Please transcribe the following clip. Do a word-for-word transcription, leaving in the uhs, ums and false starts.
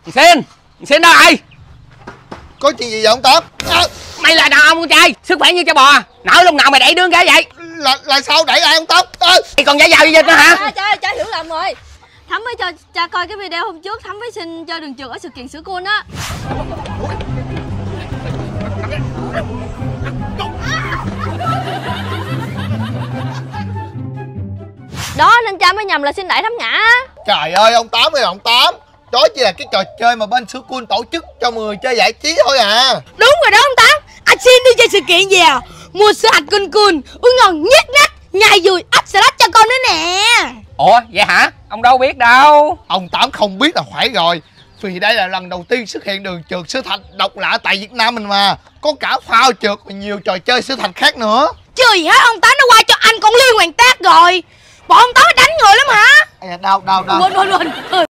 Xin, xin đâu rồi? Có chuyện gì vậy ông Tám? À, mày là đàn ông con trai, sức khỏe như cho bò, nỡ lúc nào mày đẩy đứa cái vậy? là là sao đẩy ai ông Tám? À, mày còn giả dào gì nữa hả? À, cha, cha hiểu lầm rồi. Thắm mới cho cha coi cái video hôm trước Thắm với xin cho đường trượt ở sự kiện sữa cool á. Đó nên cha mới nhầm là xin đẩy Thắm ngã. trời ơi ông Tám ơi ông Tám, đó chỉ là cái trò chơi mà bên Sữa Cool tổ chức cho mọi người chơi giải trí thôi à. Đúng rồi đó ông Tám. Anh xin đi chơi sự kiện gì à? Mua sữa hạch cool cool, uống ngon nhất nách, nhai dùi ấp salad cho con nữa nè. Ủa vậy hả? Ông đâu biết đâu. Ông Tám không biết là phải rồi, vì đây là lần đầu tiên xuất hiện đường trượt sữa thạch độc lạ tại Việt Nam mình mà. Có cả phao trượt và nhiều trò chơi sữa thạch khác nữa. Chưa gì hết, ông Tám nó qua cho anh con Liên Hoàng Tác rồi. Bọn ông Tám đánh người lắm hả? À, đau đau đau. Quên quên quên.